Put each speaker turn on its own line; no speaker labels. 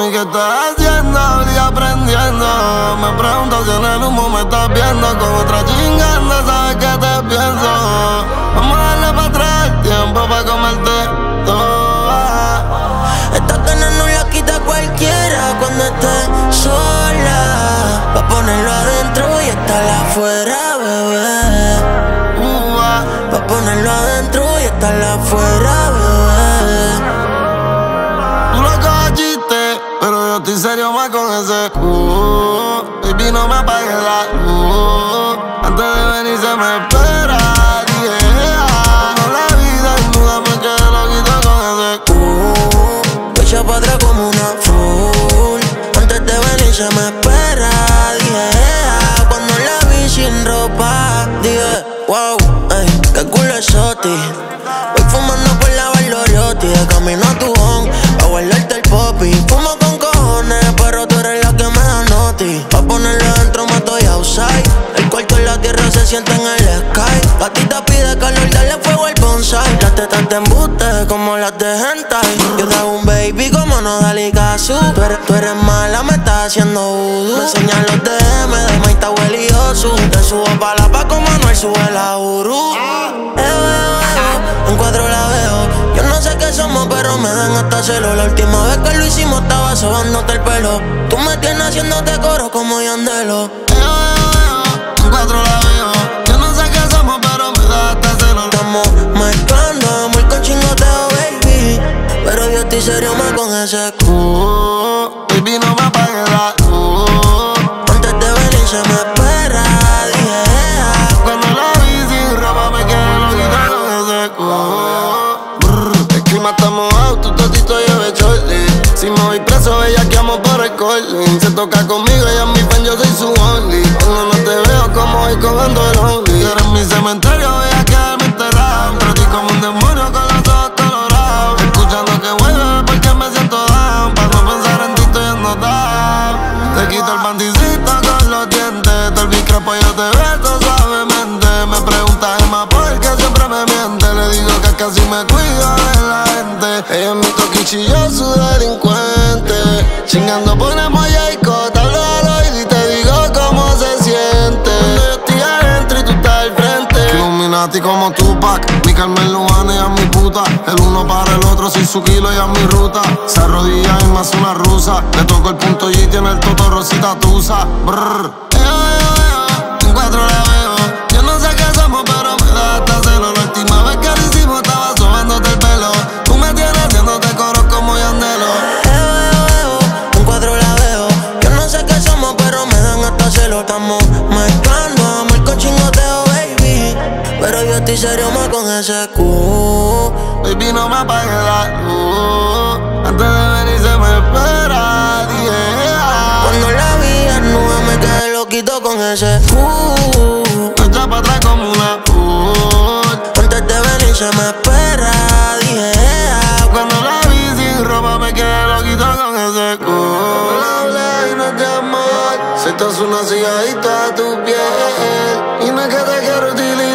Mami, ¿qué estás haciendo? Estoy aprendiendo. Me pregunto si en el humo me estás viendo. Con otra chingando, sabes que te pienso. Vamos a darle para atrás el tiempo para comerte toda.
Esta ganas no la quita cualquiera cuando esté sola. Pa' ponerlo adentro y estar afuera, bebé. Pa' ponerlo adentro y estar afuera, bebé.
Tú lo coges chiste, pero yo estoy serio más con ese baby, no me apagues la luz. Antes de venir se me espera. Cuando la vida desnuda me quedé loquito con ese
Echa pa' atrás como una full. Antes de venir se me espera. Dije, cuando la vi sin ropa. Dije, wow, ey, qué culo es Soti. Voy fumando por la Valdoriotti. De camino a tu home, pa' guardarte el popi. Fumo con cojones, pero tú eres la que me da noti. Pa' ponerlo adentro me estoy outside. El cuarto en la tierra se siente en el sky. Gatita pide calor, dale fuego al bonsai. Las tetas te embuste como las de hentai. Yo te hago un baby como no dale caso. Tú eres mala, me estás haciendo vudú. Me enseñan los DM de Maita Weliosu. Te subo pa' la pa' como Manuel sube la Uru. En cuatro la veo. Yo no sé qué somos, pero me dan hasta celo. La última vez que lo hicimos estaba sobándote el pelo. Tú me tienes haciéndote coro como Yandelo.
En cuatro la veo. Yo no sé qué somos, pero me da hasta celo.
Estamos mezclando amor con chingoteo, baby. Pero yo estoy serio más con ese
baby, no me apagues la luz.
Antes de venir se me espera. Dije,
cuando la vi sin ropa me quedé loquito con ese el clima está mojado, tu totito lleve chorli. Si me voy preso, bellaqueamos por el calling. Se toca conmigo, ella es mi fan, yo soy su only. Cuando no te veo, como voy cogiendo el only. Eres mi cementerio, voy a quedarme enterrado. Pero ti como un demonio con los ojos colorados. Escuchando que vuelve porque me siento down. Para no pensar en ti estoy down. Te quito el panticito con los dientes. Del micropo yo te beso suavemente. Me pregunta Emma por qué siempre me miente. Le digo que casi me cuido de la gente. Ella es mi toquichi, yo su delincuente. Chingando ponemos Jayco, te hablo al oído y te digo cómo se siente. Cuando yo estoy adentro y tú estás al frente. Illuminati como Tupac, mi Carmen Lujana y a mi puta. El uno para el otro, soy su kilo y a mi ruta. Se arrodilla y más una rusa. Le toco el punto y tiene el toto rosita tusa. Brrr. En cuatro la veo. Yo no sé qué somos, pero me da hasta celo. La última vez que lo hicimos estaba sobándote el pelo. Tú me tienes haciéndote coro como Yandelo.
en cuatro la veo. Yo no sé qué somos, pero me dan hasta celo. Estamos mezclando amor con chingoteo, baby. Pero yo estoy serio más con ese
baby, no me apagues la luz. Antes de venir se me espera.
Cuando la vi desnuda me quedé loquito con ese
echa pa' atrás como una
Antes de venir se me espera. Dije,
cuando la vi sin ropa me quedé loquito con ese habla y no es de amor. Si esto es una cigarrita a tu piel. Y no es que te quiero utilizar.